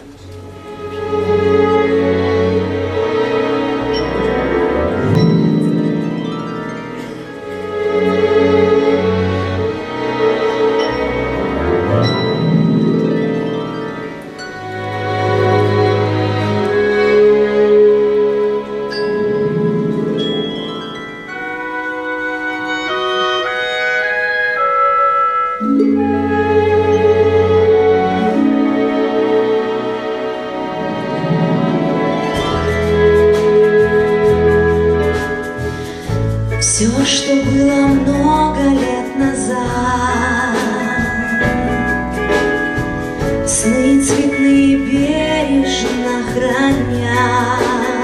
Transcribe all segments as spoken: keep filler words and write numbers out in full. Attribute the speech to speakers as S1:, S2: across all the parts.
S1: Все, что было много лет назад, сны цветные бережно храня.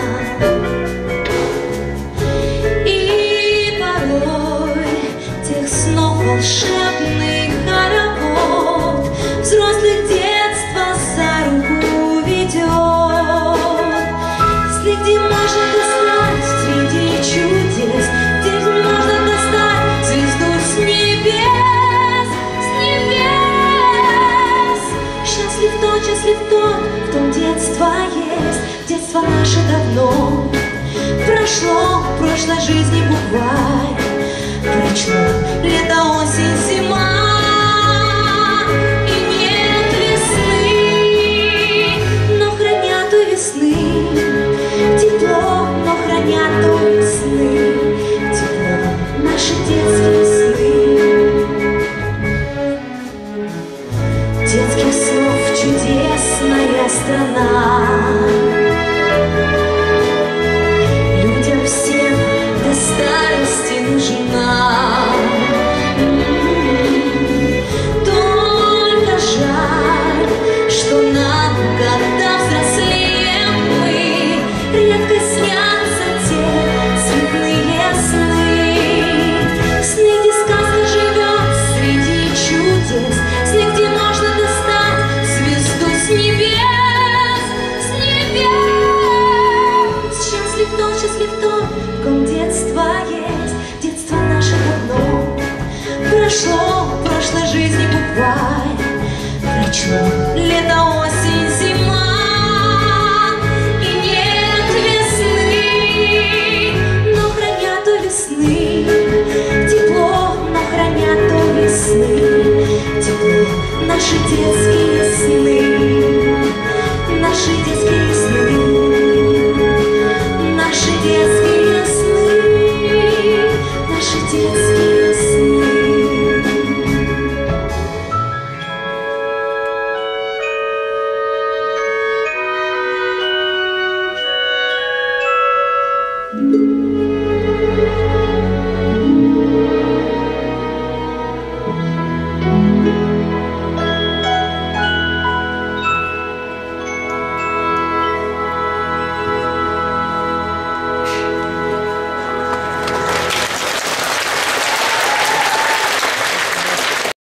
S1: И порой тех снов волшебных хоровод взрослых детства за руку ведет. Сны, где можно достать среди чудес, счастлив тот, в том детство есть. Детство наше давно прошло, в прошлой жизни буквально прошло лето, осень, зима. И нет весны, но хранят у весны тепло, но хранят у весны тепло наши детские сны. Детских снов чудесная страна, людям всем до старости нужна. Только жаль, что нам, когда взрослеем мы, редко снятся те цветные сны. Сны, где сказка живет среди чудес, сны, где можно достать звезду с небес, с небес. Счастлив тот, счастлив тот, в ком детство есть. Детство наше давно прошло, в прошлой жизни буквально прошло лето, осень, зима. И нет весны, но хранят у весны тепло, но хранят у весны тепло наши детства.